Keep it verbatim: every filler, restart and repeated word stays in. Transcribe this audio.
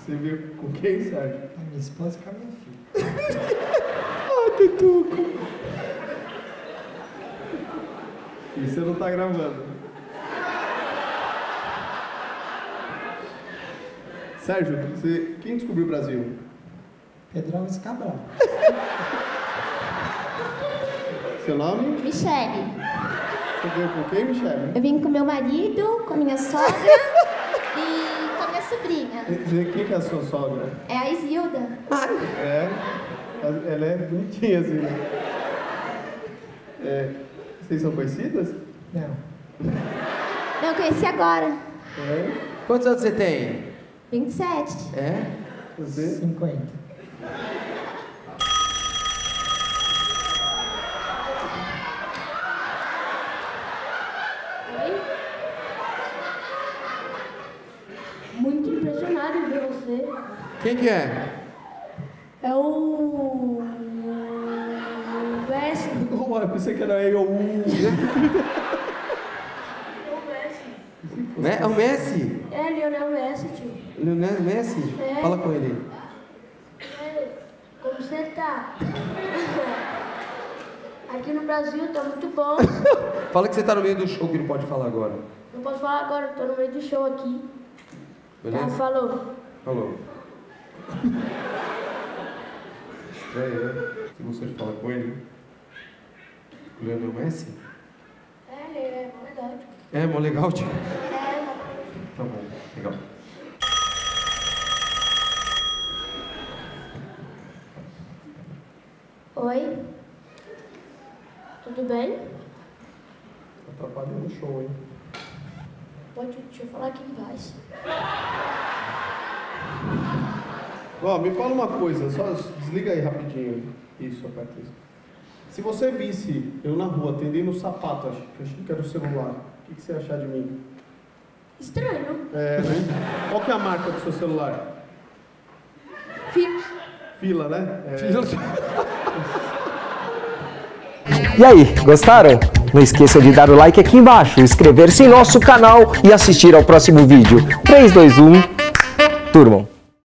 Você viu com quem, Sérgio? A minha esposa e com a minha filha. Ah, Tutuco. E você não tá gravando. Sérgio, você... quem descobriu o Brasil? Pedro Alves Cabral. Seu nome? Michele. Você veio com quem, Michele? Eu vim com meu marido, com minha sogra e com a minha sobrinha. Quem que é a sua sogra? É a Isilda. É, ela é bonitinha assim, né? É, vocês são conhecidas? Não. Não, eu conheci agora. É. Quantos anos você tem? vinte e sete. É? Você? cinquenta. Oi? Muito impressionado em ver você. Quem que é? É o... Messi. Oh, eu pensei que era eu. É o Messi. Me- É o Messi? É, Lionel Messi, tio. Lionel Messi? É. Fala com ele. É, como você tá? Aqui no Brasil tá muito bom. Fala que você tá no meio do show que não pode falar agora. Não posso falar agora, tô no meio do show aqui. Tá, Beleza? falou. Falou. Estranho, né? Você gostou de falar com ele? O Lionel Messi? É, ele é mó legal, tio. É, mó legal, tio. É, Tá bom, legal. oi? Tudo bem? Atrapalhando o show, hein? Pode, deixa eu falar aqui embaixo. Ó, me fala uma coisa, só desliga aí rapidinho. Isso, aperta isso. Se você visse eu na rua atendendo o sapato, ach- achando que era o celular, o que, que você ia achar de mim? Estranho. É, né? Qual que é a marca do seu celular? Fico. Fila, né? É. E aí, gostaram? Não esqueça de dar o like aqui embaixo, inscrever-se em nosso canal e assistir ao próximo vídeo. três, dois, um, turmam!